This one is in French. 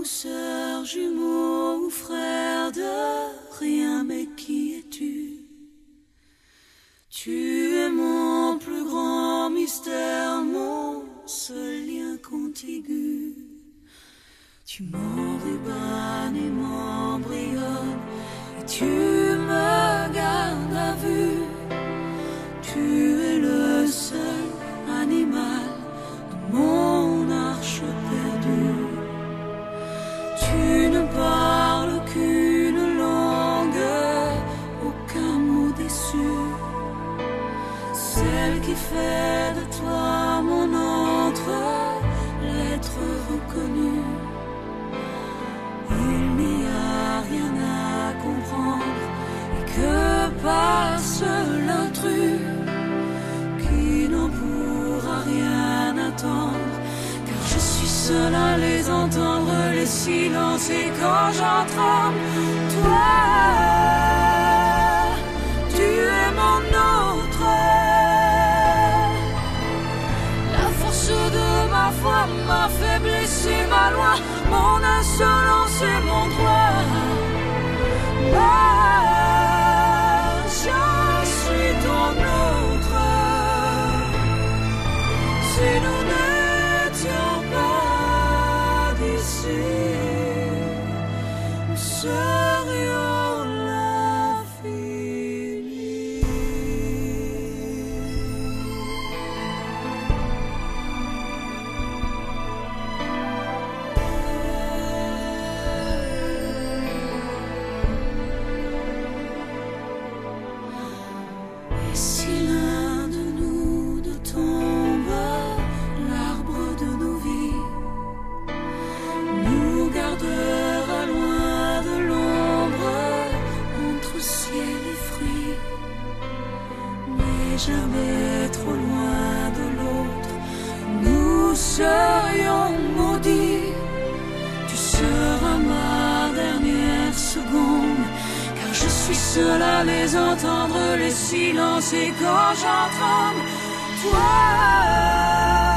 sœur, jumeau ou frère de rien, mais qui es-tu? Tu es mon plus grand mystère, mon seul lien contigu. Tu m'enrubans et m'embrayonnes, et tu me gardes à vue. Tu es le seul animal de mon arche perdue. Tu ne parles qu'une langue, aucun mot déçu. Celle qui fait de toi mon entre, l'être reconnu. Il n'y a rien à comprendre, et que passe l'intrus qui n'en pourra rien attendre, car je suis seul à les entendre, les silences, et quand j'en tremble, toi, tu es mon autre. La force de ma foi, ma faiblesse et ma loi, mon insolence et mon droit. Je suis ton autre. Si nous n'étions pas d'ici, nous serions l'infini. Et si l'un de nous ne tombe, l'arbre de nos vies nous gardera loin de l'ombre, entre ciel et fruits, mais jamais trop loin de l'autre. Nous serions maudits. Tu seras ma dernière seconde, car je suis seul à les entendre, les silences, et quand j'en tremble, toi.